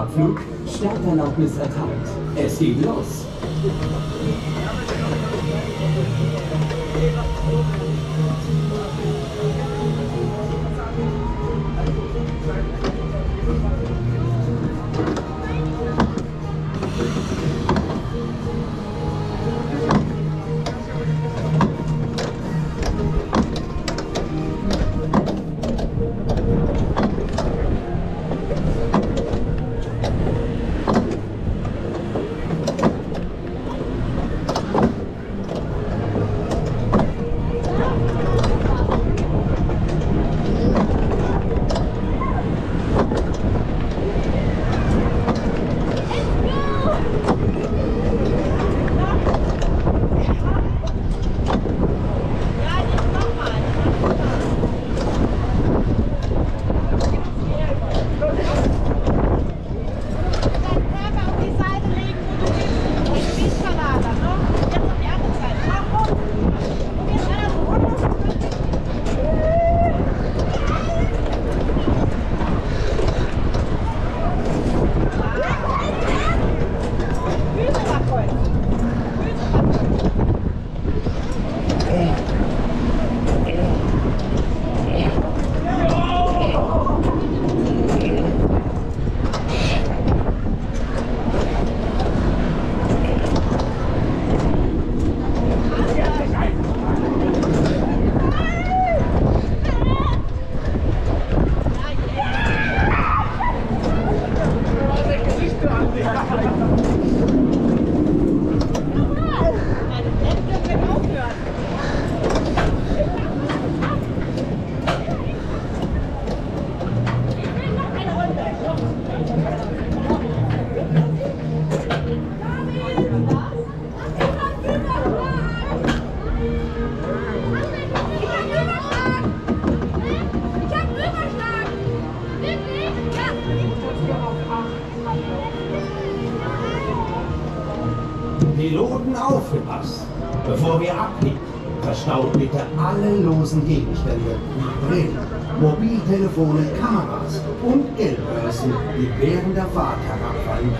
Abflug. Starterlaubnis erteilt. Es geht los. Piloten aufgepasst! Bevor wir abheben, verstaut bitte alle losen Gegenstände, Brillen, Mobiltelefone, Kameras und Geldbörsen, die während der Fahrt herabfallen